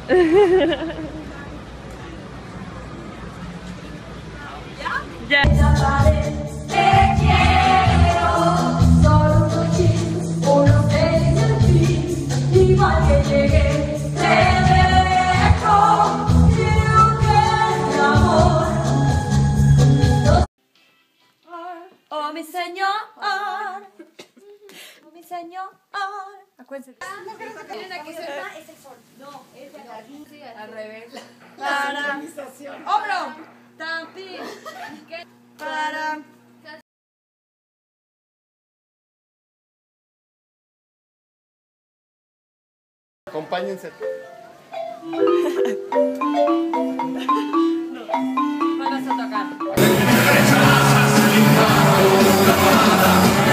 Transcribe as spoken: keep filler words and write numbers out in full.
Ya. Te quiero, solo unos jeans, unos tenis en fin, igual que llegué, te dejo, quiero que el amor. Oh, mi señor, oh, mi señor, acuérdense. Miren aquí se está, es el sol. No, es de acá. al revés. Para. Hombro. Tampi. Para. Acompáñense. Vamos a tocar.